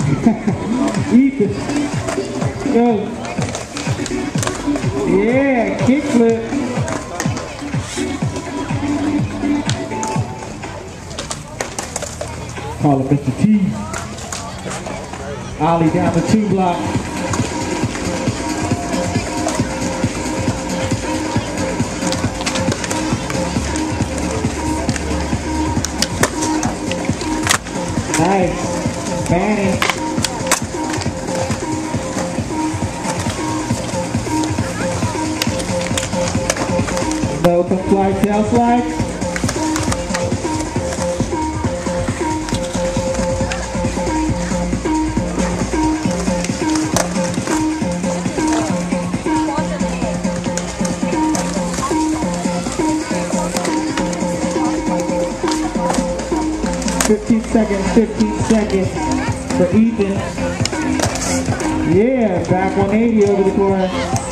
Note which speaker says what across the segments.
Speaker 1: Ethan. Go. Yeah, kickflip. Call it Mr. T. Ollie down the 2 block. Nice. Manny. No open fly tail slide. Fifteen seconds for Ethan. Yeah, back 180 over the corner.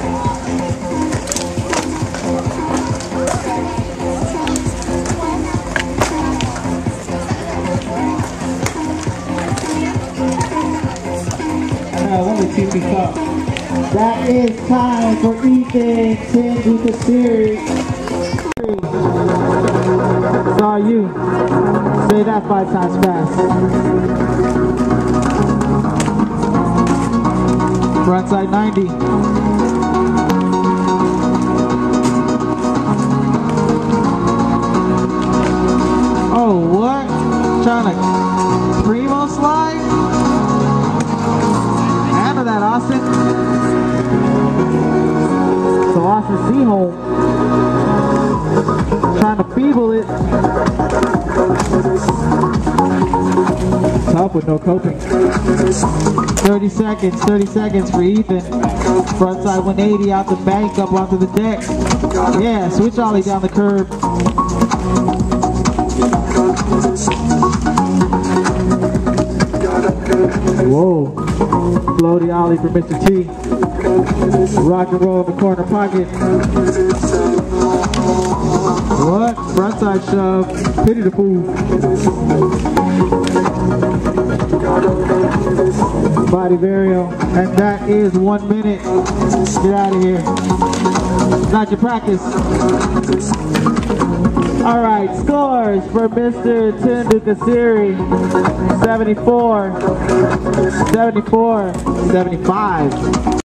Speaker 1: Only 2 feet up. That is time for Ethan 10 with the series. Saw you. Say that 5 times fast. Frontside 90. Oh, what? Trying to primo slide? Handle that, Austin. So Austin Seaholm trying to feeble it. Tough with no coping. 30 seconds for Ethan. Frontside 180 out the bank, up onto the deck. Yeah, switch ollie down the curb. Whoa. Floaty ollie for Mr. T. Rock and roll in the corner pocket. What? Frontside shove. Pity the fool. Body varial. And that is 1 minute. Get out of here. Not your practice. Alright, scores for Mr. Tindukasiri. 74, 75.